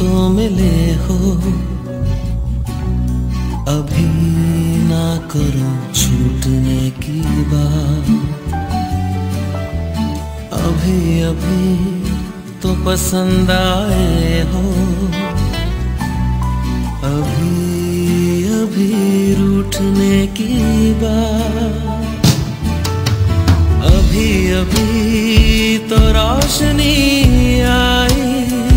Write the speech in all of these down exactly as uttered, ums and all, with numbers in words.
तो मिले हो, अभी ना करो छूटने की बात। अभी अभी तो पसंद आए हो, अभी अभी रूठने की बात। अभी अभी तो रोशनी आई,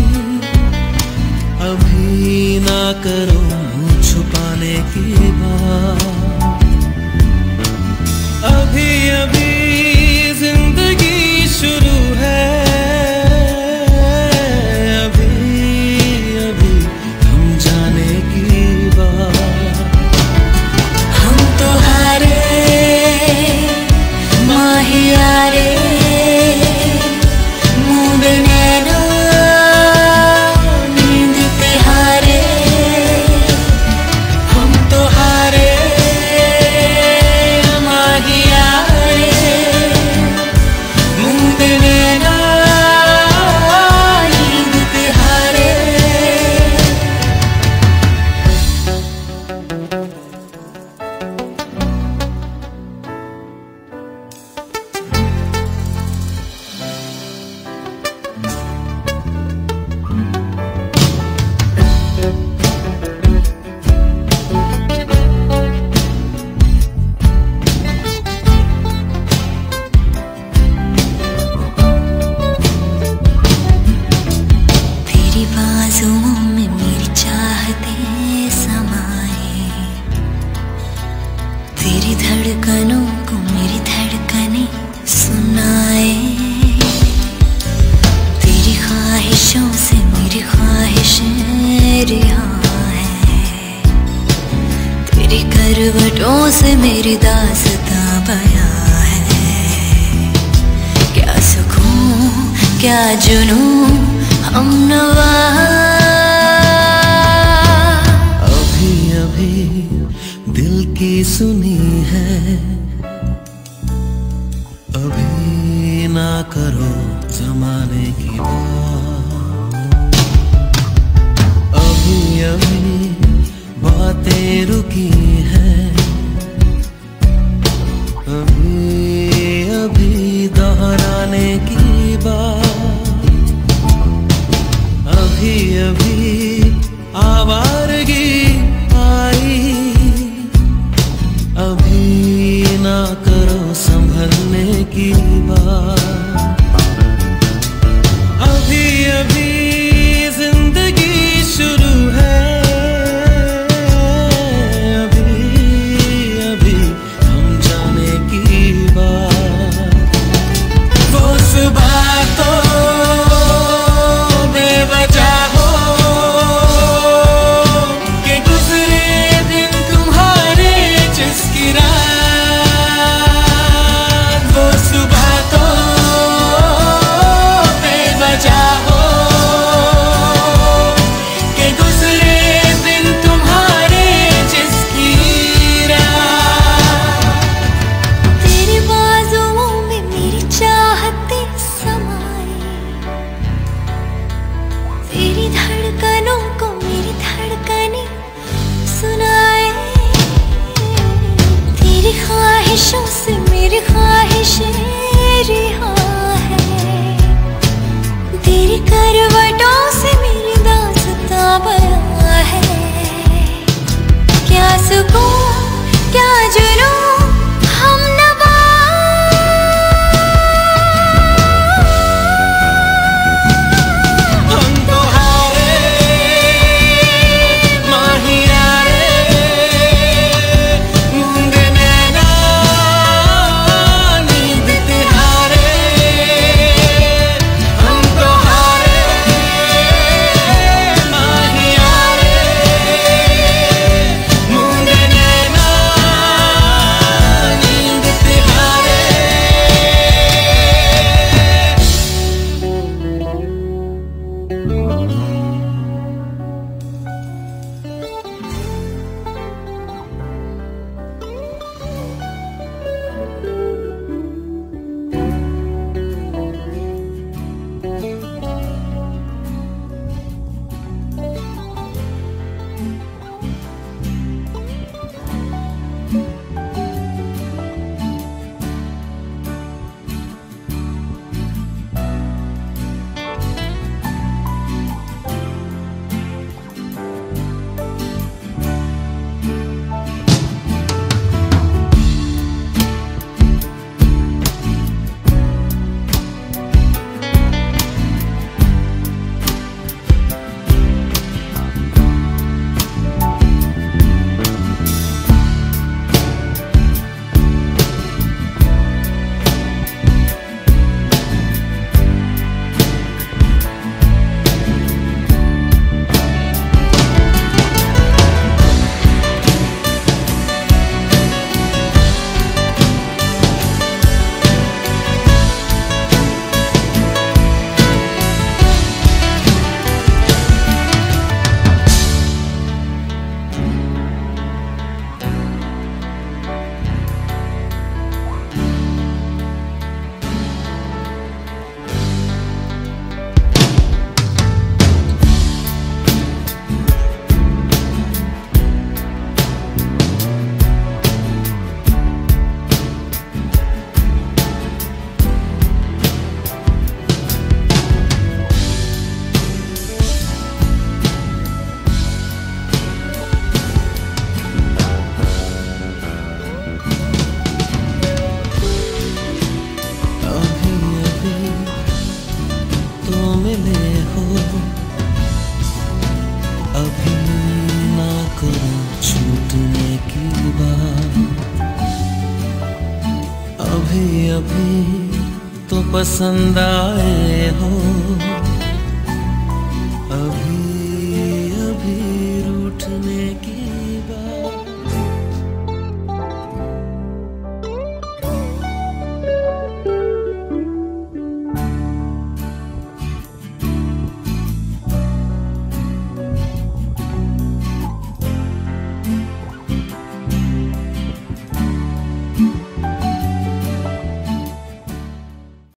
अभी ना करो छुपाने की बात। अभी अभी जिंदगी शुरू है, अभी अभी हम जाने की बात। हम तो हारे माहियारे, मुंह नैनो नींद पे हारे। हम तो हारे माहियारे, मुंह नैनो नींद पे हारे। तेरी बाजुओं में मेरी चाहते समाए, तेरी धड़कनों को मेरी धड़कनें सुनाए। तेरी ख्वाहिशों से मेरी ख्वाहिशें रिहा है, तेरी करवटों से मेरी दास्तां बयां है। क्या सुकून क्या जुनून हम नवा। अभी अभी दिल की सुनी है, अभी ना करो जमाने की बात। अभी अभी बातें रुकी हैं, अभी अभी दोहराने की बात। अभी अभी आवारगी आई, अभी ना करो संभलने की बात। अभी अभी जिंदगी शुरू है, अभी अभी हम जाने की बात। वो सुबह तो बेवजह हो कि गुजरे दिन तुम्हारे जिसकी रात। वो सुबह तो कभी तो पसंद आए हो।